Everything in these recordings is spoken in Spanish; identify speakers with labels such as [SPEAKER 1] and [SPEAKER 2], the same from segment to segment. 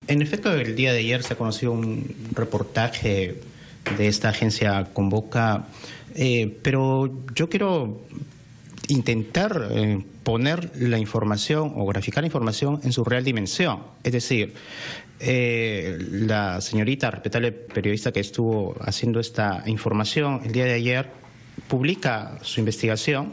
[SPEAKER 1] En efecto, el día de ayer se conoció un reportaje de esta agencia Convoca, pero yo quiero intentar poner la información o graficar la información en su real dimensión. Es decir, la señorita, respetable periodista que estuvo haciendo esta información el día de ayer, publica su investigación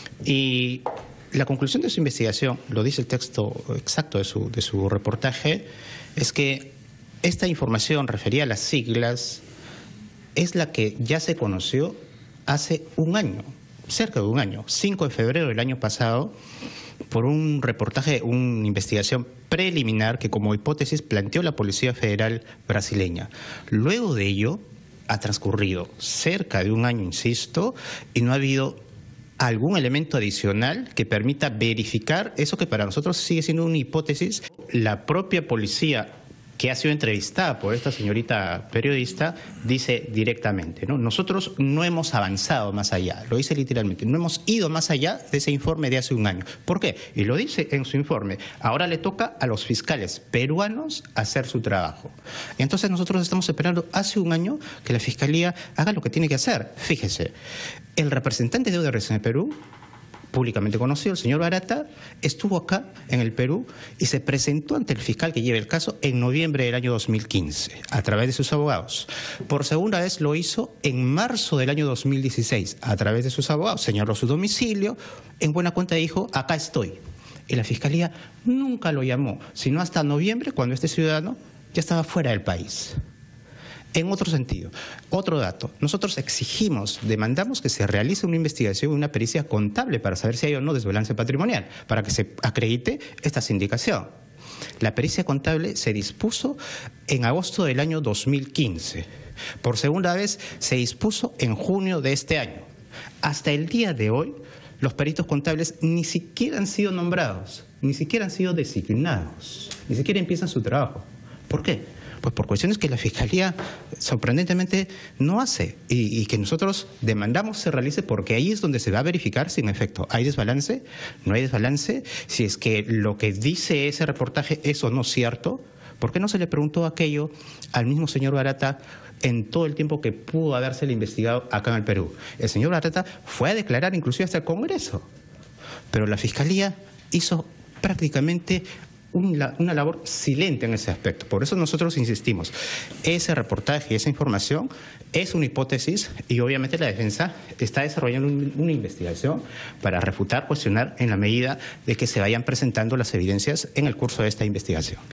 [SPEAKER 1] y la conclusión de su investigación, lo dice el texto exacto de su reportaje, es que esta información referida a las siglas es la que ya se conoció hace un año, cerca de un año, 5 de febrero del año pasado, por un reportaje, una investigación preliminar que como hipótesis planteó la Policía Federal brasileña. Luego de ello ha transcurrido cerca de un año, insisto, y no ha habido algún elemento adicional que permita verificar eso que para nosotros sigue siendo una hipótesis. La propia policía que ha sido entrevistada por esta señorita periodista dice directamente, ¿no? Nosotros no hemos avanzado más allá, lo dice literalmente, no hemos ido más allá de ese informe de hace un año. ¿Por qué? Y lo dice en su informe, ahora le toca a los fiscales peruanos hacer su trabajo. Entonces nosotros estamos esperando hace un año que la Fiscalía haga lo que tiene que hacer. Fíjese, el representante de Odebrecht en el Perú, públicamente conocido, el señor Barata, estuvo acá en el Perú y se presentó ante el fiscal que lleva el caso en noviembre del año 2015, a través de sus abogados. Por segunda vez lo hizo en marzo del año 2016, a través de sus abogados. Señaló su domicilio, en buena cuenta dijo, acá estoy. Y la Fiscalía nunca lo llamó, sino hasta noviembre, cuando este ciudadano ya estaba fuera del país. En otro sentido, otro dato, nosotros exigimos, demandamos que se realice una investigación y una pericia contable para saber si hay o no desbalance patrimonial, para que se acredite esta sindicación. La pericia contable se dispuso en agosto del año 2015. Por segunda vez se dispuso en junio de este año. Hasta el día de hoy, los peritos contables ni siquiera han sido nombrados, ni siquiera han sido designados, ni siquiera empiezan su trabajo. ¿Por qué? Pues por cuestiones que la Fiscalía sorprendentemente no hace y que nosotros demandamos se realice, porque ahí es donde se va a verificar si en efecto hay desbalance, no hay desbalance, si es que lo que dice ese reportaje es o no cierto. ¿Por qué no se le preguntó aquello al mismo señor Barata en todo el tiempo que pudo habérsele investigado acá en el Perú? El señor Barata fue a declarar inclusive hasta el Congreso, pero la Fiscalía hizo prácticamente una labor silente en ese aspecto. Por eso nosotros insistimos, ese reportaje y esa información es una hipótesis y obviamente la defensa está desarrollando una investigación para refutar, cuestionar en la medida de que se vayan presentando las evidencias en el curso de esta investigación.